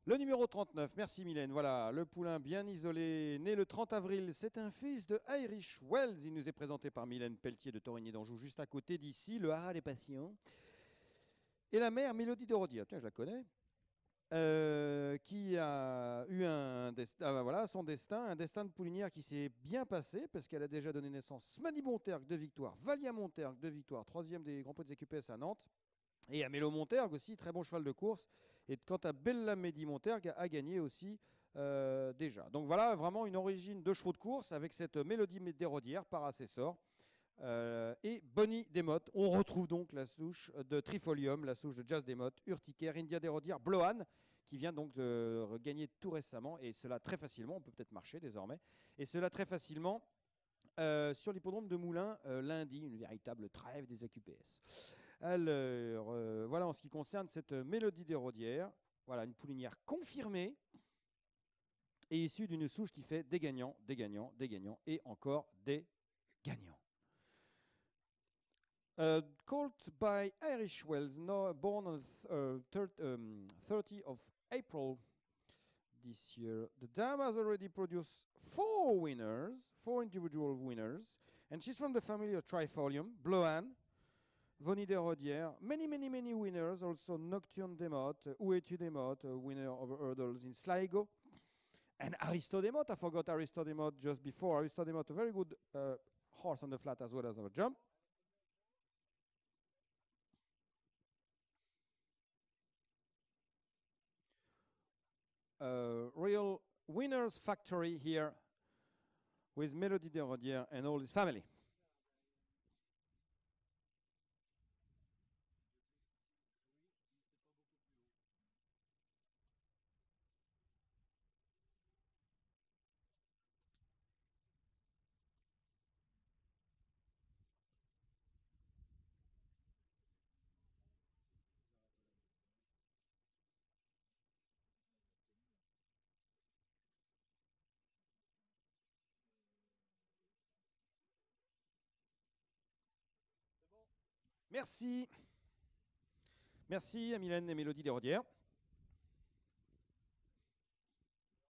Le numéro 39, merci Mylène. Voilà, le poulain bien isolé, né le 30 avril. C'est un fils de Irish Wells. Il nous est présenté par Mylène Pelletier de Torigny d'Anjou, juste à côté d'ici, le haras des patients. Et la mère, Mélodie de Rodier, tiens, je la connais, qui a eu voilà, son destin, un destin de poulinière qui s'est bien passé, parce qu'elle a déjà donné naissance Mani Montergue, 2 victoires, Valia Montergue, 2 victoires, troisième des Grands Prix des EQPS à Nantes. Et à Mélo Montergue aussi, très bon cheval de course. Et quant à Bella Medi Montergue, a gagné aussi déjà. Donc voilà, vraiment une origine de chevaux de course avec cette Mélodie des Rodières par Assessor. Et Bonnie Desmottes. On retrouve donc la souche de Trifolium, la souche de Jazz Desmottes, Urticaire, India des Rodières, Blohan, qui vient donc de gagner tout récemment. Et cela très facilement, on peut peut-être marcher désormais. Et cela très facilement sur l'hippodrome de Moulins lundi, une véritable trêve des AQPS. Alors, voilà en ce qui concerne cette Mélodie des Rodières. Voilà, une poulinière confirmée et issue d'une souche qui fait des gagnants, des gagnants, des gagnants et encore des gagnants. Called by Irish Wells, born on 30 of April this year. The dame has already produced 4 winners, 4 individual winners, and she's from the family of Trifolium, Blohan, Vonnie de Rodière, many winners, also Nocturne Desmottes, Ouetu Desmottes, winner of hurdles in Sligo, and Aristo Desmottes. I forgot Aristo Desmottes just before. Aristo Desmottes, a very good horse on the flat as well as on the jump. Real winners factory here with Mélodie de Rodière and all his family. Merci. Merci à Mylène et Mélodie Desrodières.